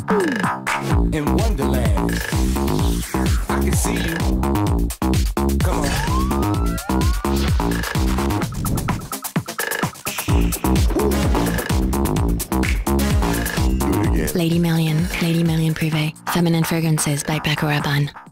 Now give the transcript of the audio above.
in Wonderland. I can see you. Come on. Lady Million Privé. Feminine Fragrances by Paco Rabanne.